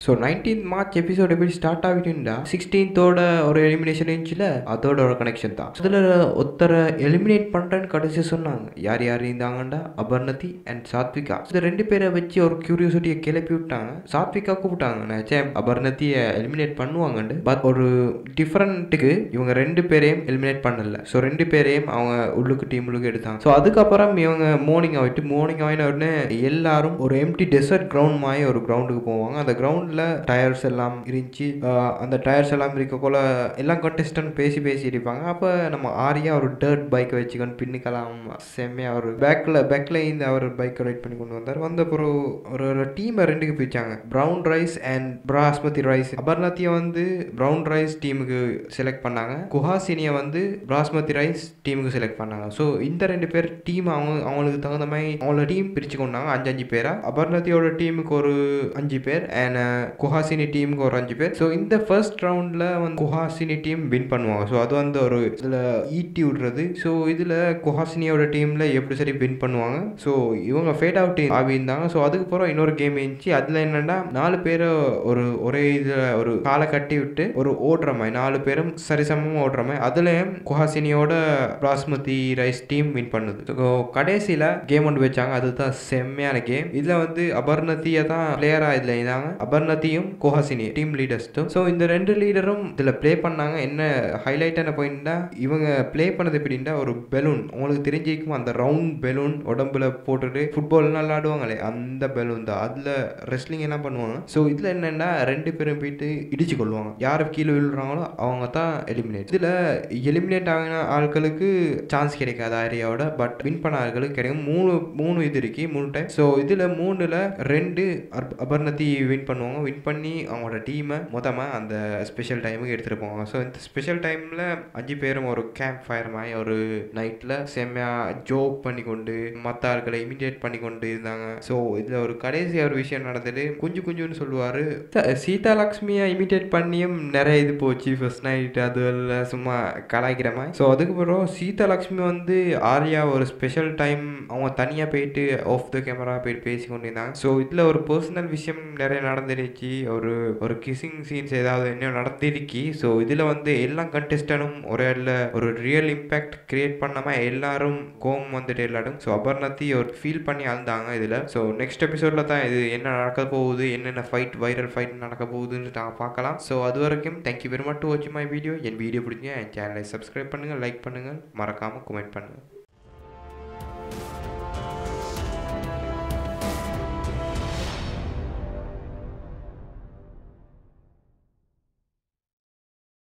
So 19th March episode எப்படி start ஆகிட்டுண்டா 16th ஒரு எலிமினேஷன் இருந்துச்சுல அதோட ஒரு கனெக்ஷன் தான். அதில் ஒருத்தரை எலிமினேட் பண்ணுறேன்னு கடைசி சொன்னாங்க. யார் யார் இருந்தாங்கண்டா அபர்ணதி அண்ட் சாத்விகா. இந்த ரெண்டு பேரை வச்சு ஒரு கியூரியோசிட்டியை கிளப்பி விட்டாங்க. சாத்விகா கூப்பிட்டாங்க, நினச்சேன் அபர்ணதியை எலிமினேட் பண்ணுவாங்கண்டு. பட் ஒரு டிஃப்ரெண்ட்டுக்கு இவங்க ரெண்டு பேரையும் எலிமினேட் பண்ணல. ஸோ ரெண்டு பேரையும் அவங்க உள்ளுக்கு டீமுக்கு எடுத்தாங்க. ஸோ அதுக்கப்புறம் இவங்க மார்னிங் ஆகின உடனே எல்லாரும் ஒரு எம்டி டெசர்ட் கிரவுண்ட் மாதிரி ஒரு கிரவுண்டுக்கு போவாங்க. அந்த கிரவுண்ட் டயர்ஸ் எல்லாம் இருந்துச்சு. அந்த டயர்ஸ் எல்லாம் இருக்கக்குள்ள எல்லாம் கண்டெஸ்டன்ட் பேசி இருப்பாங்க. அப்போ நம்ம ஆரியா ஒரு டர்ட் பைக்கை வச்சுக்கொண்டு பின்னிக்கலாம் செம்மையா ஒரு பேக்ல இந்த அவர் பைக் ரைட் பண்ணி கொண்டு வந்தார். வந்த அப்புறம் ஒரு டீமை ரெண்டுக்கு பிரிச்சாங்க, brown rice and basmati rice. அபர்ணதியை ப்ரௌன் ரைஸ் டீமுக்கு செலக்ட் பண்ணாங்க, குஹாசினியை பாஸ்மதி ரைஸ் டீமுக்கு செலக்ட் பண்ணாங்க. ஸோ இந்த ரெண்டு பேர் டீம் அவங்களுக்கு தகுந்த மாதிரி அவங்களோட டீம் பிரிச்சு கொண்டாங்க. 5 பேரா. அபர்ணதியோட டீமுக்கு ஒரு 5 பேர் அண்ட் குஹாசினி டீமுக்கு ஒரு 5 பேர். ஸோ இந்த ஃபர்ஸ்ட் ரவுண்டில் குஹாசினி டீம் வின் பண்ணுவாங்க. ஸோ அது ஒரு இதில் ஈட்டி விடுறது. ஸோ இதில் குஹாசினியோட டீமில் எப்படி சரி வின் பண்ணுவாங்க. ஸோ இவங்க ஃபேட் அவுட் ஆகியிருந்தாங்க. ஸோ அதுக்கப்புறம் இன்னொரு கேம் இருந்துச்சு. அதில் என்னென்னா 4 பேரை ஒரே இதில் ஒரு காலை கட்டி விட்டு ஒரு ஓடுற மாதிரி 4 பேரும் சரிசமமாக ஓடுற மாதிரி அதுலேயும் குஹாசினியோட பாஸ்மதி ரைஸ் டீம் வின் பண்ணுது. ஸோ கடைசியில் கேம் ஒன்று வச்சாங்க. அதுதான் செம்மையான கேம். இதில் அபர்ணதியை தான் பிளேயராக இதில் இருந்தாங்க. அபர்ணதியும் குஹாசினி டீம் லீடர்ஸும். ஸோ இந்த ரெண்டு லீடரும் இதில் ப்ளே பண்ணாங்க. என்ன ஹைலைட்டான பாயிண்ட்னா இவங்க ப்ளே பண்ணது எப்படின்னா ஒரு பெலூன் உங்களுக்கு தெரிஞ்சிருக்கும். அந்த ரவுண்ட் பெலூன் உடம்புல போட்டுட்டு ஃபுட்பால்லாம் விளாடுவாங்களே அந்த பெலூன் தான். அதில் ரெஸ்லிங் எல்லாம் பண்ணுவாங்க. ஸோ இதில் என்னென்னா 2 பேரும் போயிட்டு இடிச்சு கொள்வாங்க. யார் கீழே விழுறாங்களோ அவங்க தான் எலிமினேட். இதில் எலிமினேட் ஆகின ஆட்களுக்கு சான்ஸ் கிடைக்காது ஆரியாவோட. பட் வின் பண்ண ஆட்களுக்கு கிடைக்கும். மூணு இது இருக்கு, 3 டைம். ஸோ இதில் 3ல் 2 அபர்ணதி வின் பண்ணுவாங்க. வின் பண்ணி அவங்களோட டீமை மொத்தமாக அந்த ஸ்பெஷல் டைமுக்கு எடுத்துகிட்டு போவாங்க. ஸோ இந்த ஸ்பெஷல் டைமில் 5 பேரும் ஒரு கேம்ப் ஃபயர் மாதிரி ஒரு நைட்டில் செம்மையாக ஜோக் பண்ணி கொண்டு மற்ற ஆட்களை இமிடியேட் பண்ணி கொண்டு இருந்தாங்க. ஸோ இதில் ஒரு கடைசி ஒரு விஷயம் நடந்தது. குஞ்சுன்னு சொல்லுவார். சீதா லக்ஷ்மியை இமிடியேட் பண்ணியும் நிறைய இது போச்சு ஃபர்ஸ்ட் நைட். அதில் சும்மா கலாய்க்கிற மாதிரி. ஸோ அதுக்கப்புறம் சீதா லக்ஷ்மி ஆரியா ஒரு ஸ்பெஷல் டைம் அவங்க தனியாக போயிட்டு ஆஃப் த கேமரா போயிட்டு பேசி கொண்டு இருந்தாங்க. ஸோ இதில் ஒரு பர்சனல் விஷயம் நிறைய நடந்துருச்சு. ஒரு கிசிங் சீன்ஸ் ஏதாவது என்ன நடத்திருக்கி. ஸோ இதில் எல்லா கண்டெஸ்டனும் ஒரு ரியல் இம்பேக்ட் கிரியேட் பண்ணாமல் எல்லாரும் கோம் எல்லாரும். ஸோ அபர்ணதி ஒரு ஃபீல் பண்ணி அழுந்தாங்க இதில். ஸோ நெக்ஸ்ட் எபிசோடில் தான் இது என்ன நடக்க போகுது, என்னென்ன வைரல் ஃபைட் நடக்க போகுதுன்னு நாங்கள் பார்க்கலாம். ஸோ அது வரைக்கும் thank you very much to watch my video. என் வீடியோ பிடிச்சா என் சேனலை சப்ஸ்கிரைப் பண்ணுங்கள், லைக் பண்ணுங்கள், மறக்காமல் கமெண்ட் பண்ணுங்கள்.